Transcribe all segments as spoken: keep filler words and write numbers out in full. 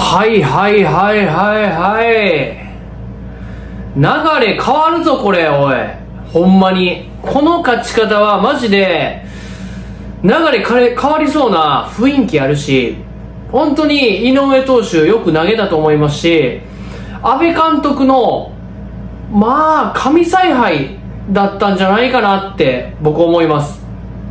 はいはいはいはいはい。流れ変わるぞこれ、おい。ほんまに。この勝ち方はマジで、流れ変わりそうな雰囲気あるし、本当に井上投手よく投げたと思いますし、阿部監督の、まあ、神采配だったんじゃないかなって僕思います。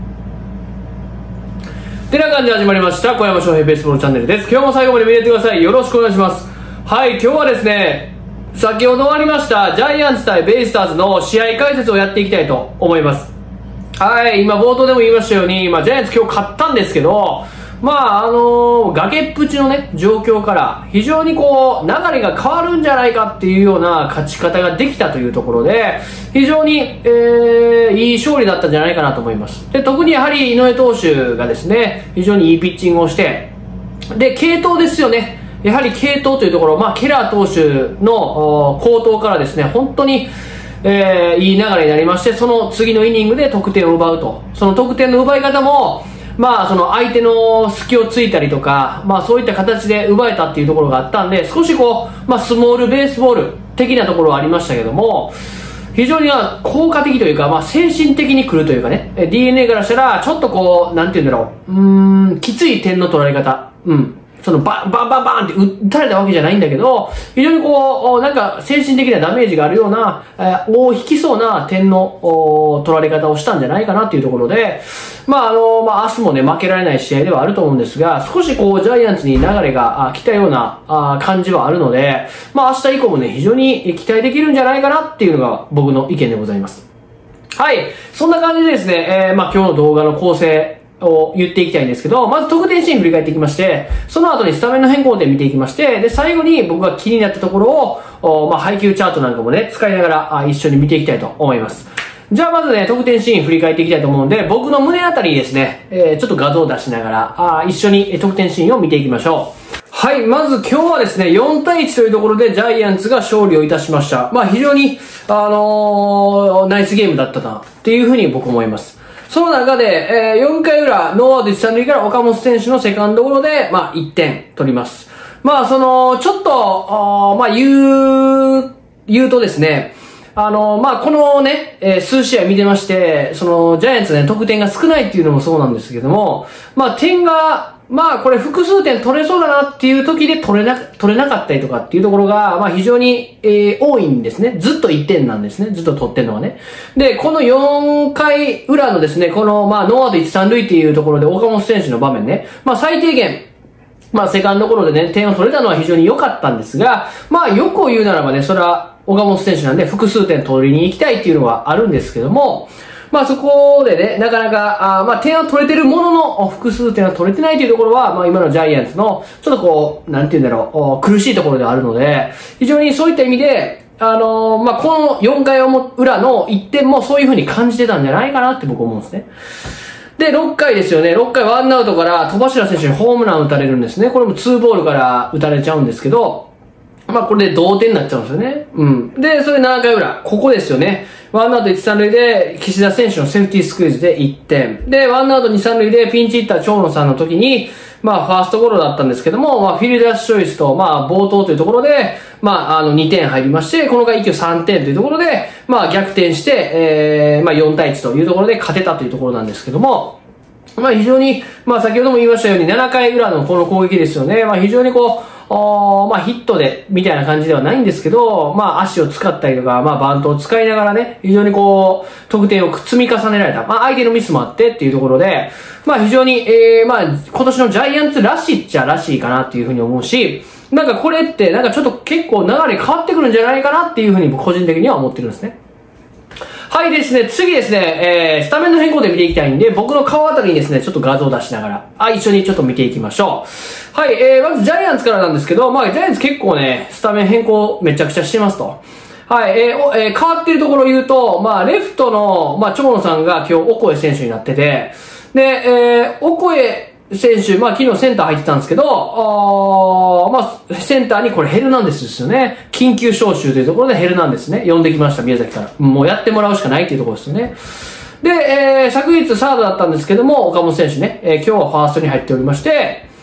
てな感じで始まりました小山翔平ベースボールチャンネルです。今日も最後まで見れてください。よろしくお願いします。はい、今日はですね、先ほど終わりましたジャイアンツ対ベイスターズの試合解説をやっていきたいと思います。はい、今冒頭でも言いましたように、まあ、ジャイアンツ今日勝ったんですけど、まああのー、崖っぷちのね状況から非常にこう流れが変わるんじゃないかっていうような勝ち方ができたというところで、非常に、えー、いい勝利だったんじゃないかなと思います。で、特にやはり井上投手がですね非常にいいピッチングをして、で継投ですよね。やはり継投というところ、まあ、ケラー投手の好投からですね本当にえー、いい流れになりまして、その次のイニングで得点を奪うと。その得点の奪い方も、まあ、その相手の隙をついたりとか、まあ、そういった形で奪えたっていうところがあったんで、少しこう、まあ、スモールベースボール的なところはありましたけども、非常に効果的というか、まあ、精神的に来るというかね、ディーエヌエー からしたら、ちょっとこう、なんていうんだろう、うーん、きつい点の取られ方、うん。そのバンバンバンバンって打たれたわけじゃないんだけど、非常にこう、なんか精神的なダメージがあるような、えー、を引きそうな点の取られ方をしたんじゃないかなっていうところで、まああの、まあ明日もね、負けられない試合ではあると思うんですが、少しこう、ジャイアンツに流れが来たようなあ感じはあるので、まあ明日以降もね、非常に期待できるんじゃないかなっていうのが僕の意見でございます。はい。そんな感じでですね、えー、まあ今日の動画の構成、を言っていきたいんですけど、まず得点シーン振り返っていきまして、その後にスタメンの変更点見ていきまして、で、最後に僕が気になったところを、まあ、配球チャートなんかもね、使いながら一緒に見ていきたいと思います。じゃあまずね、得点シーン振り返っていきたいと思うんで、僕の胸あたりにですね、えー、ちょっと画像を出しながら、あ一緒に得点シーンを見ていきましょう。はい、まず今日はですね、よんたいいちというところでジャイアンツが勝利をいたしました。まあ非常に、あのー、ナイスゲームだったな、っていうふうに僕思います。その中で、えー、よんかい裏、ノーアウトいち、さん塁から岡本選手のセカンドゴロで、まあ、いってん取ります。まあ、その、ちょっと、まあ、言う、言うとですね、あの、まあ、このね、えー、数試合見てまして、その、ジャイアンツね、得点が少ないっていうのもそうなんですけども、まあ、点が、まあこれ複数点取れそうだなっていう時で取れな、取れなかったりとかっていうところが、まあ非常に、えー、多いんですね。ずっといってんなんですね。ずっと取ってんのはね。で、このよんかい裏のですね、このまあノーアウトいち、さん塁っていうところで岡本選手の場面ね、まあ最低限、まあセカンドゴロでね、点を取れたのは非常に良かったんですが、まあよくを言うならばね、それは岡本選手なんで複数点取りに行きたいっていうのはあるんですけども、まあそこでね、なかなか、あまあ点は取れてるものの、複数点は取れてないというところは、まあ今のジャイアンツの、ちょっとこう、なんていうんだろう、苦しいところではあるので、非常にそういった意味で、あのー、まあこのよんかい裏のいってんもそういう風に感じてたんじゃないかなって僕思うんですね。で、ろっかいですよね。ろっかいワンアウトから戸柱選手にホームラン打たれるんですね。これもツーボールから打たれちゃうんですけど、まあこれで同点になっちゃうんですよね。うん。で、それななかい裏。ここですよね。ワンアウトいち、さん塁で岸田選手のセーフティースクイズでいってん。で、ワンアウトに、さん塁でピンチヒッター長野さんの時に、まあファーストゴロだったんですけども、まあフィルダースチョイスと、まあ冒頭というところで、まああのにてん入りまして、この回一挙さんてんというところで、まあ逆転して、えー、まあよんたいいちというところで勝てたというところなんですけども、まあ非常に、まあ先ほども言いましたようにななかい裏のこの攻撃ですよね。まあ非常にこう、おまあヒットで、みたいな感じではないんですけど、まあ足を使ったりとか、まあバントを使いながらね、非常にこう、得点を積み重ねられた。まあ相手のミスもあってっていうところで、まあ非常に、えー、まあ今年のジャイアンツらしいっちゃらしいかなっていうふうに思うし、なんかこれってなんかちょっと結構流れ変わってくるんじゃないかなっていうふうに僕個人的には思ってるんですね。はいですね、次ですね、えー、スタメンの変更で見ていきたいんで、僕の顔あたりにですね、ちょっと画像を出しながら、あ、一緒にちょっと見ていきましょう。はい、えー、まずジャイアンツからなんですけど、まあ、ジャイアンツ結構ね、スタメン変更めちゃくちゃしてますと。はい、えーおえー、変わってるところを言うと、まあ、レフトの、まあ、長野さんが今日、オコエ選手になってて、で、えー、オコエ選手、まあ昨日センター入ってたんですけど、あまあセンターにこれヘルナンデスですよね。緊急招集というところでヘルナンデスね、呼んできました、宮崎から。もうやってもらうしかないっていうところですよね。で、えー、昨日サードだったんですけども、岡本選手ね、えー、今日はファーストに入っておりまして、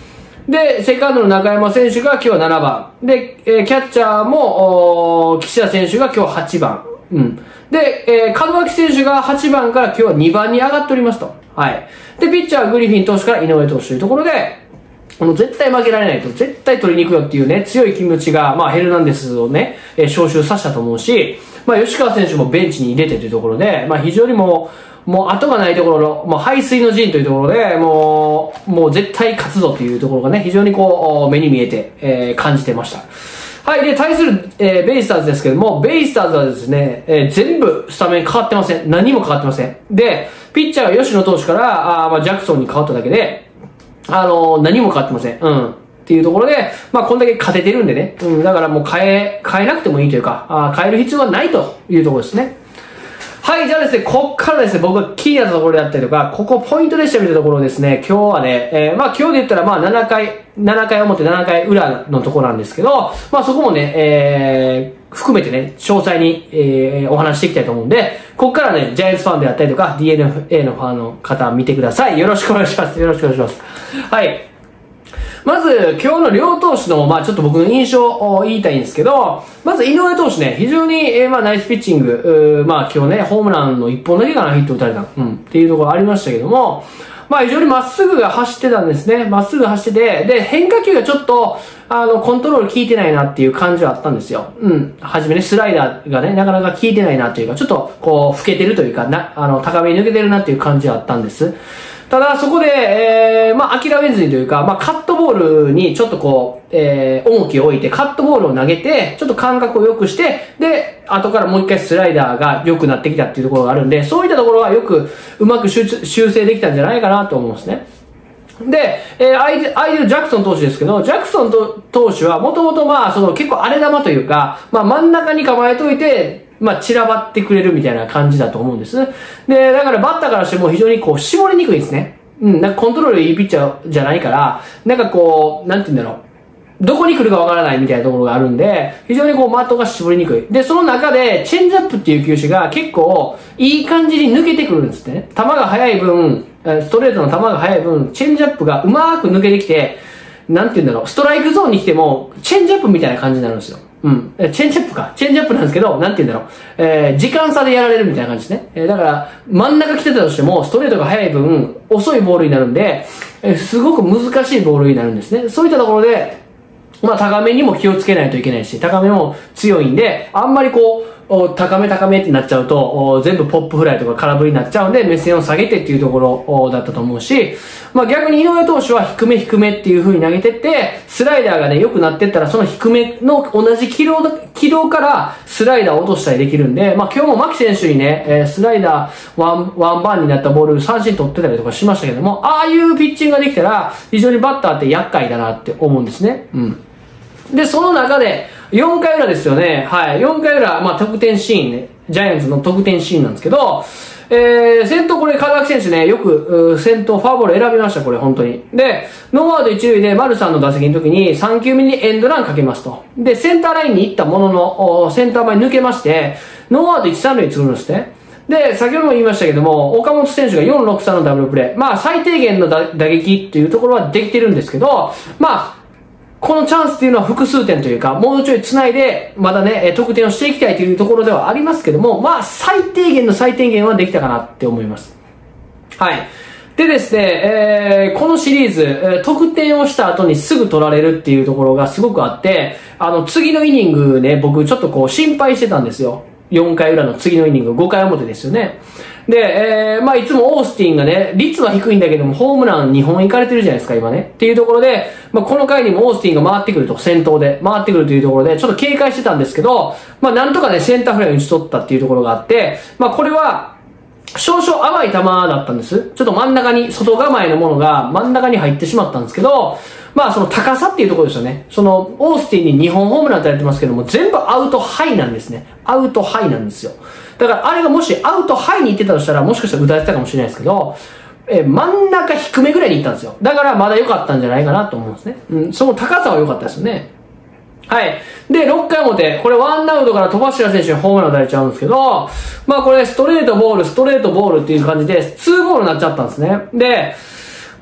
で、セカンドの中山選手が今日はななばん。で、えー、キャッチャーも、岸田選手が今日はちばん。うん。で、えー、門脇選手がはちばんから今日はにばんに上がっておりますと。はい。で、ピッチャーはグリフィン投手から井上投手というところで、もう絶対負けられないと、絶対取りに行くよっていうね、強い気持ちが、まあヘルナンデスをね、えー、招集させたと思うし、まあ吉川選手もベンチに入れてというところで、まあ非常にもう、もう後がないところの、もう排水の陣というところで、もう、もう絶対勝つぞというところがね、非常にこう、目に見えて、えー、感じてました。はい。で、対する、えー、ベイスターズですけども、ベイスターズはですね、えー、全部スタメン変わってません。何も変わってません。で、ピッチャーが吉野投手から、あまあ、ジャクソンに変わっただけで、あのー、何も変わってません。うん。っていうところで、まあ、こんだけ勝ててるんでね。うん。だからもう変え、変えなくてもいいというか、あ変える必要はないというところですね。はい、じゃあですね、こっからですね、僕が気になったところであったりとか、ここポイントでしたみたいなところをですね、今日はね、えー、まあ今日で言ったらまあななかい、ななかい表、ななかい裏のところなんですけど、まあそこもね、えー、含めてね、詳細に、えー、お話していきたいと思うんで、こっからね、ジャイアンツファンであったりとか、ディーエヌエー のファンの方見てください。よろしくお願いします。よろしくお願いします。はい。まず、今日の両投手の、まあちょっと僕の印象を言いたいんですけど、まず井上投手ね、非常に、えー、まあナイスピッチング、まあ今日ね、ホームランのいっぽんだけかな、ヒット打たれた。うん、っていうところありましたけども、まあ非常にまっすぐが走ってたんですね。まっすぐ走ってて、で、変化球がちょっと、あの、コントロール効いてないなっていう感じはあったんですよ。うん。はじめね、スライダーがね、なかなか効いてないなというか、ちょっと、こう、老けてるというか、な、あの、高めに抜けてるなっていう感じはあったんです。ただ、そこで、えー、まあ、諦めずにというか、まあ、カットボールにちょっとこう、えー、重きを置いて、カットボールを投げて、ちょっと感覚を良くして、で、後からもう一回スライダーが良くなってきたっていうところがあるんで、そういったところはよく、うまく修正できたんじゃないかなと思うんですね。で、えー、相手、相手のジャクソン投手ですけど、ジャクソン投手はもともとまあ、その結構荒れ球というか、まあ真ん中に構えといて、まあ散らばってくれるみたいな感じだと思うんです。で、だからバッターからしても非常にこう絞りにくいんですね。うん、なんかコントロールいいピッチャーじゃないから、なんかこう、なんて言うんだろう。どこに来るかわからないみたいなところがあるんで、非常にこう的が絞りにくい。で、その中で、チェンジアップっていう球種が結構、いい感じに抜けてくるんですね。球が速い分、ストレートの球が速い分、チェンジアップがうまく抜けてきて、なんて言うんだろう、ストライクゾーンに来ても、チェンジアップみたいな感じになるんですよ。うん。チェンジアップか。チェンジアップなんですけど、なんて言うんだろう。えー、時間差でやられるみたいな感じですね。えー、だから、真ん中来てたとしても、ストレートが速い分、遅いボールになるんで、えー、すごく難しいボールになるんですね。そういったところで、まあ高めにも気をつけないといけないし、高めも強いんで、あんまりこう、高め高めってなっちゃうと、全部ポップフライとか空振りになっちゃうんで、目線を下げてっていうところだったと思うし、まあ逆に井上投手は低め低めっていう風に投げてって、スライダーがね、良くなってったら、その低めの同じ軌道、軌道からスライダーを落としたりできるんで、まあ今日も牧選手にね、スライダーワン、ワンバンになったボール三振取ってたりとかしましたけども、ああいうピッチングができたら、非常にバッターって厄介だなって思うんですね。うん。で、その中で、よんかい裏ですよね。はい。よんかい裏、まあ、得点シーンね。ジャイアンツの得点シーンなんですけど、えー、先頭これ、門脇選手ね、よく、先頭フォアボール選びました、これ、本当に。で、ノーアウト一塁で丸さんの打席の時にさんきゅうめにエンドランかけますと。で、センターラインに行ったものの、センター前抜けまして、ノーアウト一、三塁に作るんですね。で、先ほども言いましたけども、岡本選手がよん、ろく、さんのダブルプレー。まあ、最低限の打撃っていうところはできてるんですけど、まあ、このチャンスっていうのは複数点というか、もうちょい繋いで、まだね、得点をしていきたいというところではありますけども、まあ、最低限の最低限はできたかなって思います。はい。でですね、えー、このシリーズ、えー、得点をした後にすぐ取られるっていうところがすごくあって、あの、次のイニングね、僕ちょっとこう心配してたんですよ。よんかい裏の次のイニング、ごかい表ですよね。で、えー、まあいつもオースティンがね、率は低いんだけども、ホームランにほん行かれてるじゃないですか、今ね。っていうところで、まあこの回にもオースティンが回ってくると、先頭で回ってくるというところで、ちょっと警戒してたんですけど、まあなんとかね、センターフライを打ち取ったっていうところがあって、まあこれは、少々甘い球だったんです。ちょっと真ん中に、外構えのものが真ん中に入ってしまったんですけど、まあその高さっていうところですよね。その、オースティンににほんホームラン打たれてますけども、全部アウトハイなんですね。アウトハイなんですよ。だからあれがもしアウトハイに行ってたとしたら、もしかしたら打たれてたかもしれないですけど、え真ん中低めぐらいに行ったんですよ。だからまだ良かったんじゃないかなと思うんですね。うん、その高さは良かったですよね。はい。で、ろっかい表、これワンアウトから戸柱選手にホームラン打たれちゃうんですけど、まあこれストレートボール、ストレートボールっていう感じで、ツーボールになっちゃったんですね。で、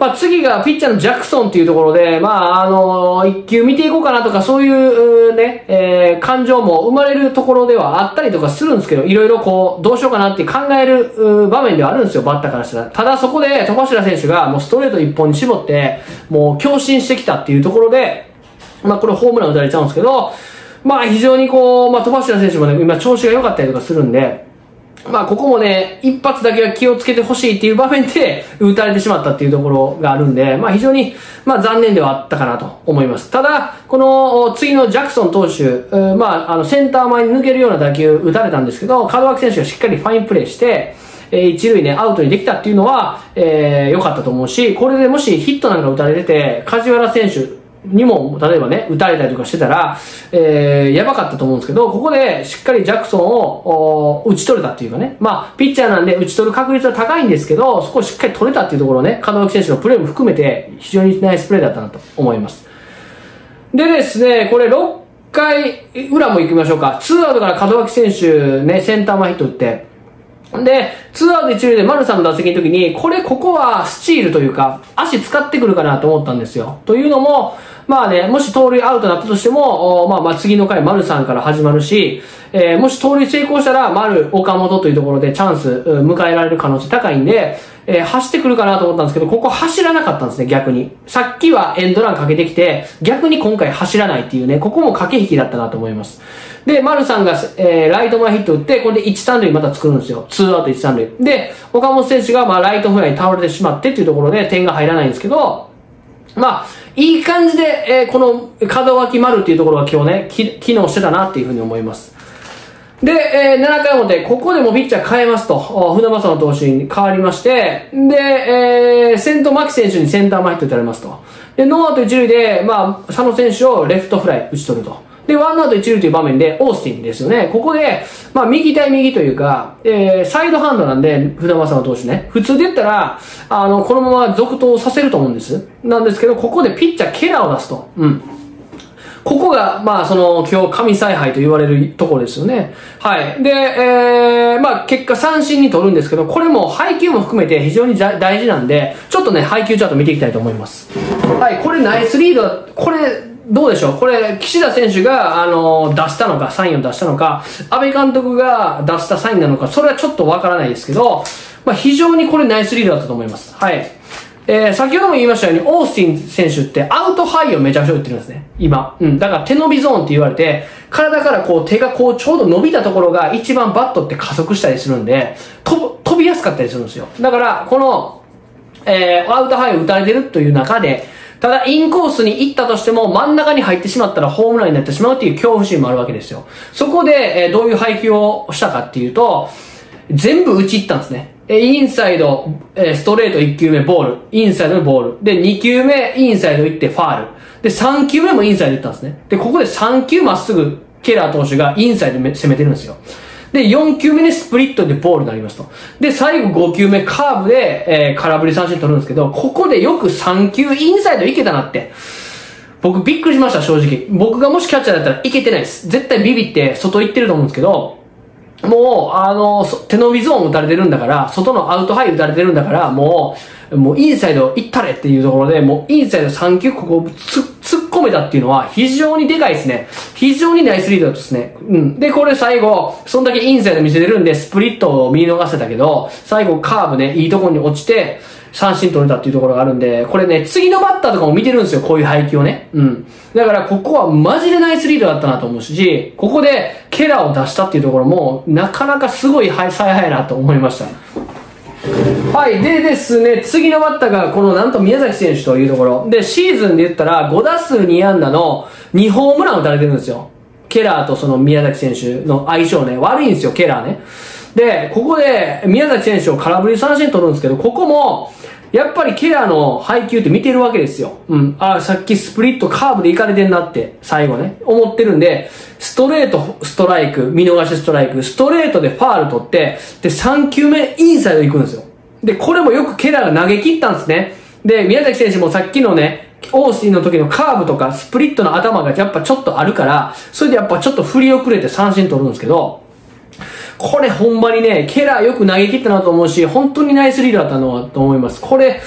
まあ、次がピッチャーのジャクソンっていうところで、まあ、あの、一球見ていこうかなとか、そういうね、えー、感情も生まれるところではあったりとかするんですけど、いろいろこう、どうしようかなって考える場面ではあるんですよ、バッターからしたら。ただそこで、戸柱選手がもうストレート一本に絞って、もう強振してきたっていうところで、まあ、これホームラン打たれちゃうんですけど、まあ、非常にこう、まあ、戸柱選手もね、今調子が良かったりとかするんで、まあ、ここもね、一発だけは気をつけてほしいっていう場面で打たれてしまったっていうところがあるんで、まあ、非常に、まあ、残念ではあったかなと思います。ただ、この次のジャクソン投手、まあ、あの、センター前に抜けるような打球打たれたんですけど、門脇選手がしっかりファインプレーして、えー、一塁ね、アウトにできたっていうのは、えー、良かったと思うし、これでもしヒットなんか打たれてて、梶原選手、にも、例えばね、打たれたりとかしてたら、えー、やばかったと思うんですけど、ここでしっかりジャクソンを打ち取れたっていうかね、まあ、ピッチャーなんで打ち取る確率は高いんですけど、そこをしっかり取れたっていうところをね、門脇選手のプレーも含めて、非常にナイスプレーだったなと思います。でですね、これろっかい裏も行きましょうか。ツーアウトから門脇選手ね、センター前ヒット打って、で、ツーアウト一塁で丸さんの打席の時に、これ、ここはスチールというか、足使ってくるかなと思ったんですよ。というのも、まあね、もし盗塁アウトだったとしても、まあまあ次の回丸さんから始まるし、えー、もし盗塁成功したら丸、岡本というところでチャンス、迎えられる可能性高いんで、えー、走ってくるかなと思ったんですけど、ここ走らなかったんですね、逆に。さっきはエンドランかけてきて、逆に今回走らないっていうね、ここも駆け引きだったなと思います。で、丸さんが、えー、ライト前ヒット打って、これでいち、さん塁また作るんですよ。ツーアウトいち、さん塁。で、岡本選手が、まあ、ライトフライに倒れてしまってっていうところで点が入らないんですけど、まあ、いい感じで、えー、この門脇丸っていうところが今日ね、き機能してたなっていうふうに思います。で、えー、ななかい表、ここでもピッチャー変えますと、船正の投手に変わりまして、で、えー、先頭牧選手にセンター前ヒット打たれますと。で、ノーアウト一塁で、まあ、佐野選手をレフトフライ打ち取ると。で、ワンアウト一塁という場面で、オースティンですよね。ここで、まあ、右対右というか、えー、サイドハンドなんで、船正の投手ね。普通で言ったら、あの、このまま続投させると思うんです。なんですけど、ここでピッチャーケラーを出すと。うん。ここが、まあ、その、今日神采配と言われるところですよね。はい。で、えー、まあ、結果三振に取るんですけど、これも配球も含めて非常に大事なんで、ちょっとね、配球チャート見ていきたいと思います。はい、これナイスリード、これ、どうでしょうこれ、岸田選手が、あの、出したのか、サインを出したのか、安倍監督が出したサインなのか、それはちょっとわからないですけど、まあ、非常にこれナイスリードだったと思います。はい。えー、先ほども言いましたように、オースティン選手ってアウトハイをめちゃくちゃ打ってるんですね。今。うん。だから手伸びゾーンって言われて、体からこう手がこうちょうど伸びたところが一番バットって加速したりするんで、飛飛びやすかったりするんですよ。だから、この、えー、アウトハイを打たれてるという中で、ただインコースに行ったとしても真ん中に入ってしまったらホームランになってしまうっていう恐怖心もあるわけですよ。そこで、えー、どういう配球をしたかっていうと、全部打ち入ったんですね。インサイド、えー、ストレートいっきゅうめボール。インサイドのボール。で、にきゅうめインサイド行ってファール。で、さんきゅうめもインサイド行ったんですね。で、ここでさんきゅうまっすぐケラー投手がインサイド攻めてるんですよ。で、よんきゅうめにスプリットでボールになりますと。で、最後ごきゅうめカーブで、えー、空振り三振取るんですけど、ここでよくさんきゅうインサイドいけたなって。僕びっくりしました、正直。僕がもしキャッチャーだったらいけてないです。絶対ビビって外行ってると思うんですけど、もう、あの、手伸びゾーン打たれてるんだから、外のアウトハイ打たれてるんだから、もう、もうインサイド行ったれっていうところで、もうインサイドさんきゅうここつ突っ込めたっていうのは非常にでかいですね。非常にナイスリードですね。うん。で、これ最後、そんだけインサイド見せてるんで、スプリットを見逃せたけど、最後カーブね、いいところに落ちて、三振取れたっていうところがあるんで、これね、次のバッターとかも見てるんですよ、こういう配球をね。うん。だから、ここはマジでナイスリードだったなと思うし、ここでケラーを出したっていうところも、なかなかすごい采配なと思いました。はい。でですね、次のバッターが、このなんと宮崎選手というところ。で、シーズンで言ったら、ごだすうにあんだのにホームラン打たれてるんですよ。ケラーとその宮崎選手の相性ね、悪いんですよ、ケラーね。で、ここで宮崎選手を空振り三振取るんですけど、ここも、やっぱりケラーの配球って見てるわけですよ。うん。あ、さっきスプリットカーブでいかれてんなって、最後ね、思ってるんで、ストレートストライク、見逃しストライク、ストレートでファール取って、で、さんきゅうめインサイド行くんですよ。で、これもよくケラーが投げ切ったんですね。で、宮崎選手もさっきのね、オースティンの時のカーブとかスプリットの頭がやっぱちょっとあるから、それでやっぱちょっと振り遅れて三振取るんですけど、これほんまにね、ケラーよく投げ切ったなと思うし、本当にナイスリードだったのと思います。これ、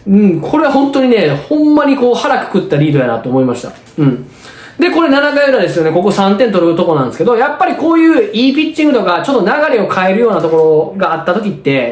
うん、これは本当にね、ほんまにこう腹くくったリードやなと思いました。うん。で、これななかい裏ですよね。ここさんてん取るとこなんですけど、やっぱりこういういいピッチングとか、ちょっと流れを変えるようなところがあった時って、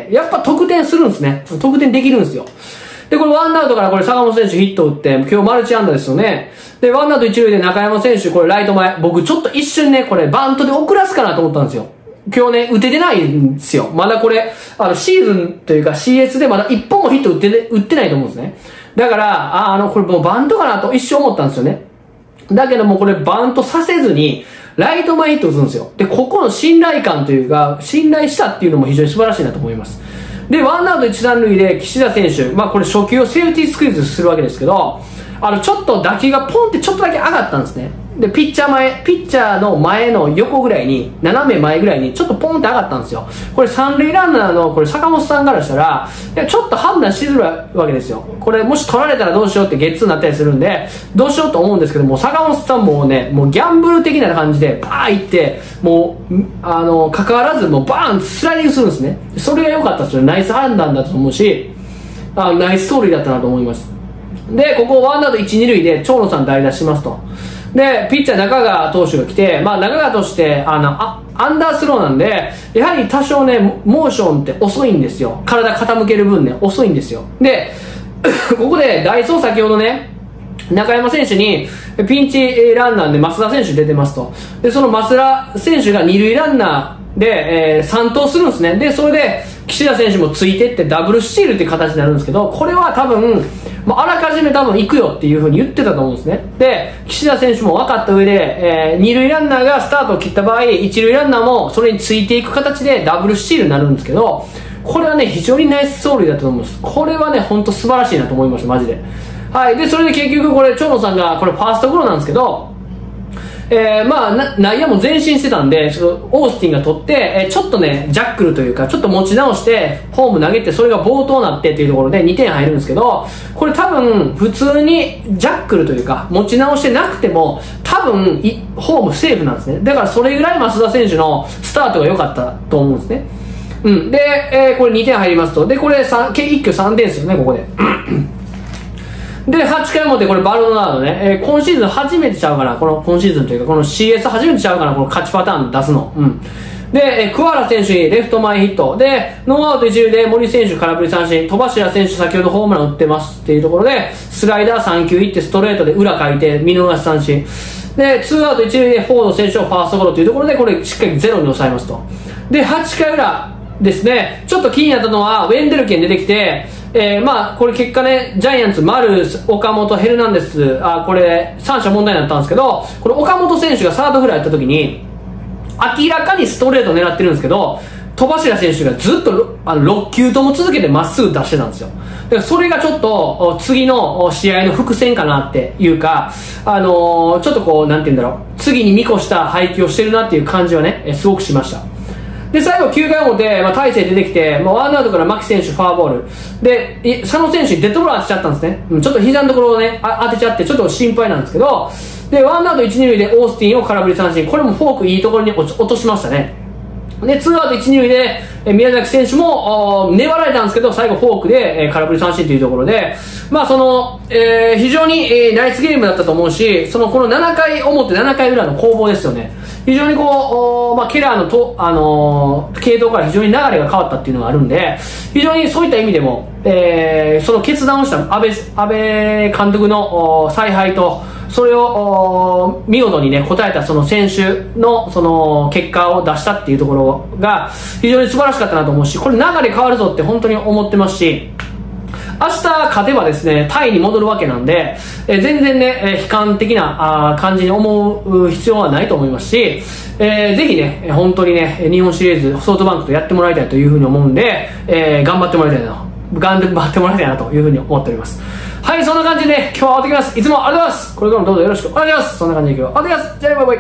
やっぱ得点するんですね。得点できるんですよ。で、これワンアウトからこれ坂本選手ヒット打って、今日マルチ安打ですよね。で、ワンアウト一塁で中山選手、これライト前。僕ちょっと一瞬ね、これバントで遅らすかなと思ったんですよ。今日ね、打ててないんですよ。まだこれ、あの、シーズンというか シーエス でまだ一本もヒット打って、打ってないと思うんですね。だから、あ、あの、これもうバントかなと一瞬思ったんですよね。だけどもこれバントさせずに、ライト前ヒット打つんですよ。で、ここの信頼感というか、信頼したっていうのも非常に素晴らしいなと思います。で、ワンアウト一三塁で岸田選手、まあこれ初球をセーフティースクイズするわけですけど、あの、ちょっと打球がポンってちょっとだけ上がったんですね。で、ピッチャー前、ピッチャーの前の横ぐらいに、斜め前ぐらいに、ちょっとポンって上がったんですよ。これ三塁ランナーの、これ坂本さんからしたら、いや、ちょっと判断しづらいわけですよ。これもし取られたらどうしようってゲッツーになったりするんで、どうしようと思うんですけども、坂本さんもね、もうギャンブル的な感じで、バーンいって、もう、あの、関わらず、もうバーンスライディングするんですね。それが良かったですよ。ナイス判断だと思うし、あナイス走塁だったなと思います。で、ここワンアウト一二塁で長野さん代打しますと。で、ピッチャー中川投手が来て、まあ中川として、あの、あ、アンダースローなんで、やはり多少ね、モーションって遅いんですよ。体傾ける分ね、遅いんですよ。で、ここで代走先ほどね、中山選手に、ピンチランナーで増田選手出てますと。で、その増田選手が二塁ランナーで、えー、三盗するんですね。で、それで、岸田選手もついてってダブルスチールっていう形になるんですけど、これは多分、まあ、あらかじめ多分行くよっていう風に言ってたと思うんですね。で、岸田選手も分かった上で、えー、二塁ランナーがスタートを切った場合、一塁ランナーもそれについていく形でダブルスチールになるんですけど、これはね、非常にナイス走塁だと思います。これはね、ほんと素晴らしいなと思いました、マジで。はい。で、それで結局これ、長野さんが、これファーストゴロなんですけど、えー、まあ、内野も前進してたんで、ちょっとオースティンが取って、えー、ちょっとね、ジャックルというか、ちょっと持ち直して、ホーム投げて、それが暴投になってっていうところでにてん入るんですけど、これ多分、普通にジャックルというか、持ち直してなくても、多分、ホームセーフなんですね。だからそれぐらい増田選手のスタートが良かったと思うんですね。うん。で、えー、これにてん入りますと。で、これさん、一挙さんてんですよね、ここで。で、はちかい表、これバルドナードね、えー、今シーズン初めてちゃうかな、この、今シーズンというか、この シーエス 初めてちゃうかな、この勝ちパターン出すの。うん。で、えー、桑原選手にレフト前ヒット。で、ノーアウト一塁で森選手空振り三振。戸柱選手先ほどホームラン打ってますっていうところで、スライダーさん球いってストレートで裏書いて見逃し三振。で、ツーアウト一塁でフォード選手をファーストゴロというところで、これしっかりゼロに抑えますと。で、はちかい裏ですね、ちょっと気になったのは、ウェンデルケン出てきて、えー、まあ、これ結果ね、ジャイアンツ、丸、岡本、ヘルナンデス、あ、これ、三者問題になったんですけど、これ岡本選手がサードフライやった時に、明らかにストレート狙ってるんですけど、戸柱選手がずっとあのろっきゅうとも続けてまっすぐ出してたんですよ。だからそれがちょっと、次の試合の伏線かなっていうか、あのー、ちょっとこう、なんて言うんだろう、次に見越した配球をしてるなっていう感じはね、すごくしました。で、最後きゅうかい表、まあ、大勢出てきて、まあ、ワンアウトから牧選手フォアボール。で、佐野選手にデッドボール当てちゃったんですね。ちょっと膝のところをね、あ当てちゃって、ちょっと心配なんですけど、で、ワンアウトいち、に塁でオースティンを空振り三振。これもフォークいいところに落としましたね。で、ツーアウトいち、に塁で、え宮崎選手も、粘られたんですけど、最後フォークで、え空振り三振というところで、まあその、えー、非常に、えー、ナイスゲームだったと思うし、その、このななかい表、ななかい裏の攻防ですよね。非常にこう、まあ、ケラーのと、あのー、系統から非常に流れが変わったっていうのがあるんで、非常にそういった意味でも、えー、その決断をした安倍、安倍監督の采配と、それを見事にね、応えたその選手のその結果を出したっていうところが非常に素晴らしかったなと思うし、これ流れ変わるぞって本当に思ってますし、明日勝てばですね、タイに戻るわけなんで、えー、全然ね、えー、悲観的なあ感じに思う必要はないと思いますし、えー、ぜひね、本当にね、日本シリーズソフトバンクとやってもらいたいというふうに思うんで、えー、頑張ってもらいたいな、頑張ってもらいたいなというふうに思っております。はい、そんな感じでね、今日は終わってきます。いつもありがとうございます。これからもどうぞよろしくお願いします。そんな感じで今日は終わってきます。じゃあ、バイバ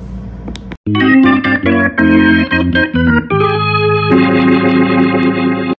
イ。